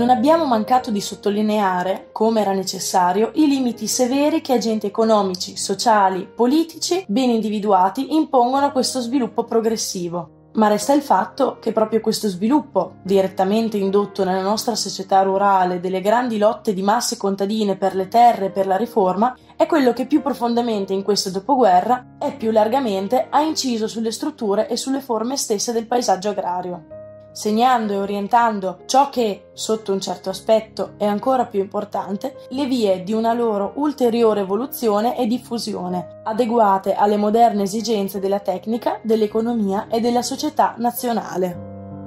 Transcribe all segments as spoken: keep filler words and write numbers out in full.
Non abbiamo mancato di sottolineare, come era necessario, i limiti severi che agenti economici, sociali, politici, ben individuati impongono a questo sviluppo progressivo. Ma resta il fatto che proprio questo sviluppo, direttamente indotto nella nostra società rurale delle grandi lotte di masse contadine per le terre e per la riforma, è quello che più profondamente in questo dopoguerra e più largamente ha inciso sulle strutture e sulle forme stesse del paesaggio agrario, segnando e orientando ciò che, sotto un certo aspetto, è ancora più importante, le vie di una loro ulteriore evoluzione e diffusione, adeguate alle moderne esigenze della tecnica, dell'economia e della società nazionale.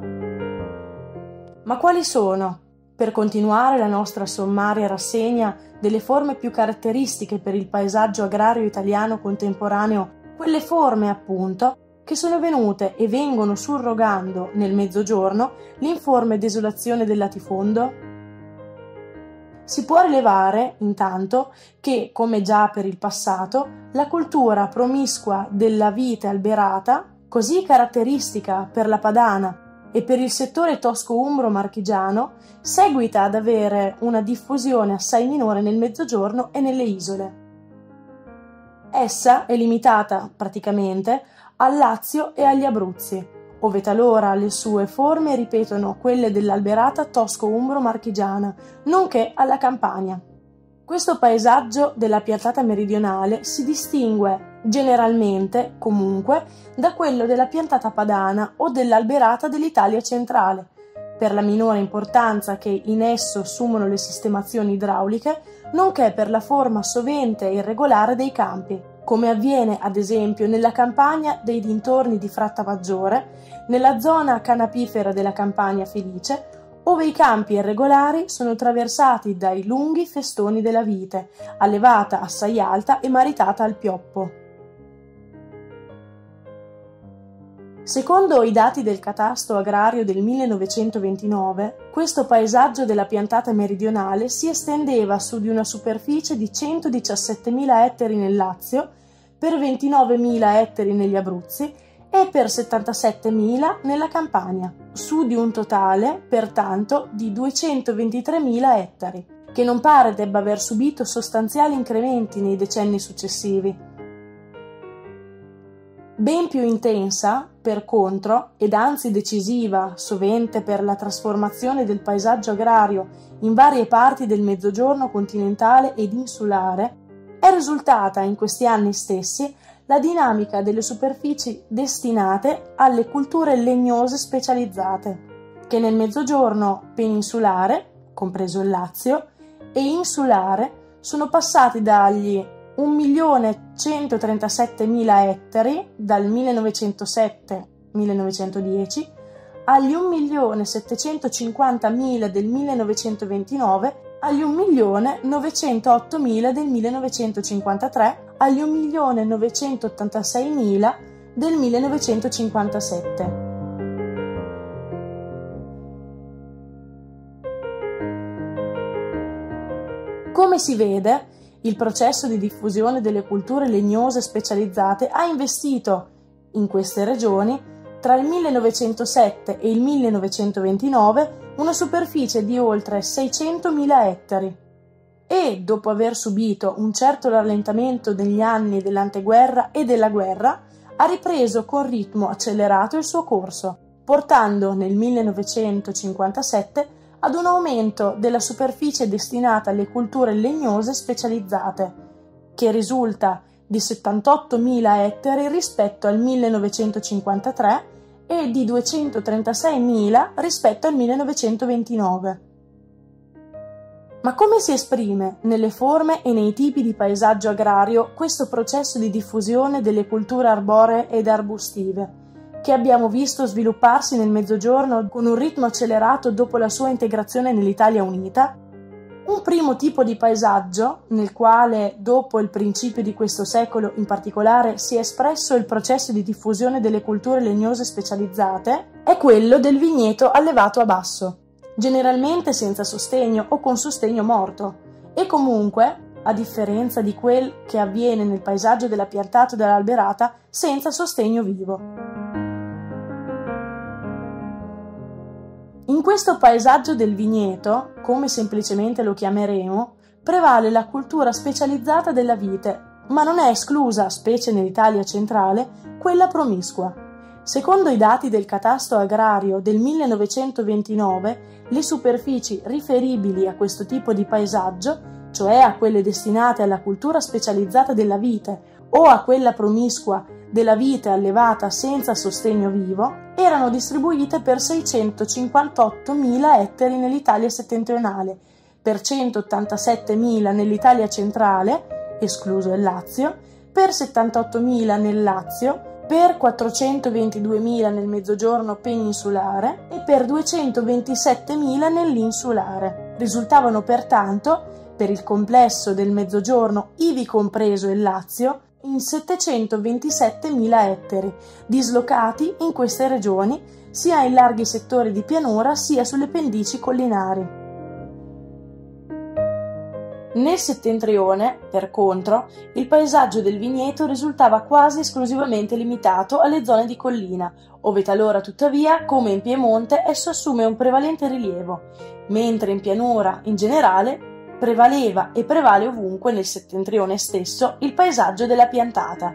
Ma quali sono, per continuare la nostra sommaria rassegna delle forme più caratteristiche per il paesaggio agrario italiano contemporaneo, quelle forme, appunto, che sono venute e vengono surrogando nel Mezzogiorno l'informe desolazione del latifondo? Si può rilevare, intanto, che, come già per il passato, la cultura promiscua della vite alberata, così caratteristica per la padana e per il settore tosco-umbro-marchigiano, seguita ad avere una diffusione assai minore nel Mezzogiorno e nelle isole. Essa è limitata, praticamente, al Lazio e agli Abruzzi, ove talora le sue forme ripetono quelle dell'alberata tosco-umbro-marchigiana, nonché alla Campania. Questo paesaggio della piazzata meridionale si distingue generalmente, comunque, da quello della piantata padana o dell'alberata dell'Italia centrale, per la minore importanza che in esso assumono le sistemazioni idrauliche, nonché per la forma sovente e irregolare dei campi, come avviene ad esempio nella campagna dei dintorni di Frattamaggiore, nella zona canapifera della Campania Felice, ove i campi irregolari sono traversati dai lunghi festoni della vite, allevata assai alta e maritata al pioppo. Secondo i dati del Catasto agrario del millenovecentoventinove, questo paesaggio della piantata meridionale si estendeva su di una superficie di centodiciassettemila ettari nel Lazio, per ventinovemila ettari negli Abruzzi e per settantasettemila nella Campania, su di un totale, pertanto, di duecentoventitremila ettari, che non pare debba aver subito sostanziali incrementi nei decenni successivi. Ben più intensa, per contro, ed anzi decisiva, sovente per la trasformazione del paesaggio agrario in varie parti del Mezzogiorno continentale ed insulare, è risultata in questi anni stessi la dinamica delle superfici destinate alle culture legnose specializzate, che nel Mezzogiorno peninsulare, compreso il Lazio, e insulare sono passati dagli un milione centotrentasettemila ettari dal millenovecentosette millenovecentodieci agli un milione settecentocinquantamila del millenovecentoventinove agli un milione novecentoottomila del millenovecentocinquantatré agli un milione novecentottantaseimila del millenovecentocinquantasette. Come si vede, il processo di diffusione delle culture legnose specializzate ha investito, in queste regioni, tra il millenovecentosette e il millenovecentoventinove, una superficie di oltre seicentomila ettari e, dopo aver subito un certo rallentamento degli anni dell'anteguerra e della guerra, ha ripreso con ritmo accelerato il suo corso, portando nel millenovecentocinquantasette ad un aumento della superficie destinata alle culture legnose specializzate, che risulta di settantottomila ettari rispetto al millenovecentocinquantatré e di duecentotrentasei rispetto al millenovecentoventinove. Ma come si esprime nelle forme e nei tipi di paesaggio agrario questo processo di diffusione delle culture arboree ed arbustive, che abbiamo visto svilupparsi nel Mezzogiorno con un ritmo accelerato dopo la sua integrazione nell'Italia unita? Un primo tipo di paesaggio, nel quale, dopo il principio di questo secolo in particolare, si è espresso il processo di diffusione delle culture legnose specializzate, è quello del vigneto allevato a basso, generalmente senza sostegno o con sostegno morto, e comunque, a differenza di quel che avviene nel paesaggio della piantata e dell'alberata, senza sostegno vivo. In questo paesaggio del vigneto, come semplicemente lo chiameremo, prevale la cultura specializzata della vite, ma non è esclusa, specie nell'Italia centrale, quella promiscua. Secondo i dati del Catasto agrario del millenovecentoventinove, le superfici riferibili a questo tipo di paesaggio, cioè a quelle destinate alla cultura specializzata della vite o a quella promiscua della vite allevata senza sostegno vivo, erano distribuite per seicentocinquantottomila ettari nell'Italia settentrionale, per centottantasettemila nell'Italia centrale, escluso il Lazio, per settantottomila nel Lazio, per quattrocentoventiduemila nel Mezzogiorno peninsulare e per duecentoventisettemila nell'insulare. Risultavano pertanto, per il complesso del Mezzogiorno, ivi compreso il Lazio, in settecentoventisettemila ettari, dislocati in queste regioni sia in larghi settori di pianura sia sulle pendici collinari. Nel settentrione, per contro, il paesaggio del vigneto risultava quasi esclusivamente limitato alle zone di collina, ove talora tuttavia, come in Piemonte, esso assume un prevalente rilievo, mentre in pianura, in generale, prevaleva e prevale ovunque nel settentrione stesso il paesaggio della piantata.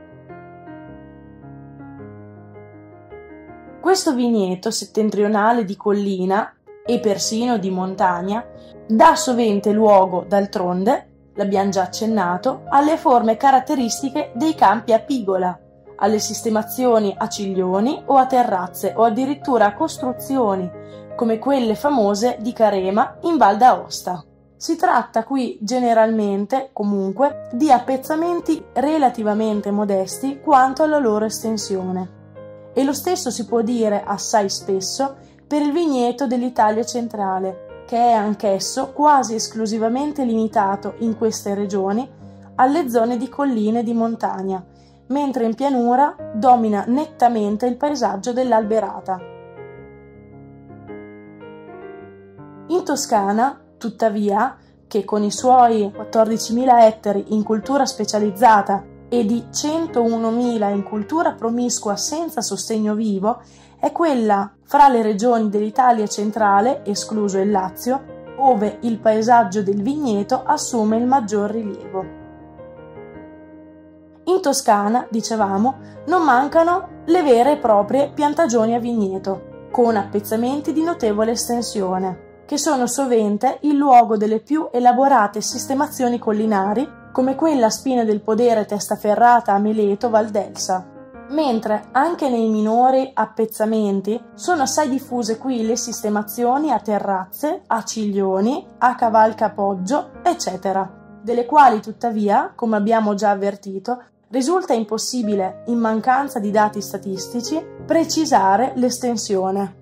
Questo vigneto settentrionale di collina e persino di montagna dà sovente luogo, d'altronde, l'abbiamo già accennato, alle forme caratteristiche dei campi a pigola, alle sistemazioni a ciglioni o a terrazze o addirittura a costruzioni come quelle famose di Carema in Val d'Aosta. Si tratta qui generalmente, comunque, di appezzamenti relativamente modesti quanto alla loro estensione. E lo stesso si può dire assai spesso per il vigneto dell'Italia centrale, che è anch'esso quasi esclusivamente limitato in queste regioni alle zone di colline e di montagna, mentre in pianura domina nettamente il paesaggio dell'alberata. In Toscana, tuttavia, che con i suoi quattordicimila ettari in cultura specializzata e di centounomila in cultura promiscua senza sostegno vivo, è quella fra le regioni dell'Italia centrale, escluso il Lazio, ove il paesaggio del vigneto assume il maggior rilievo. In Toscana, dicevamo, non mancano le vere e proprie piantagioni a vigneto, con appezzamenti di notevole estensione, che sono sovente il luogo delle più elaborate sistemazioni collinari, come quella a Spina del Podere Testaferrata a Meleto Val d'Elsa, mentre anche nei minori appezzamenti sono assai diffuse qui le sistemazioni a terrazze, a ciglioni, a cavalcapoggio, eccetera, delle quali tuttavia, come abbiamo già avvertito, risulta impossibile, in mancanza di dati statistici, precisare l'estensione.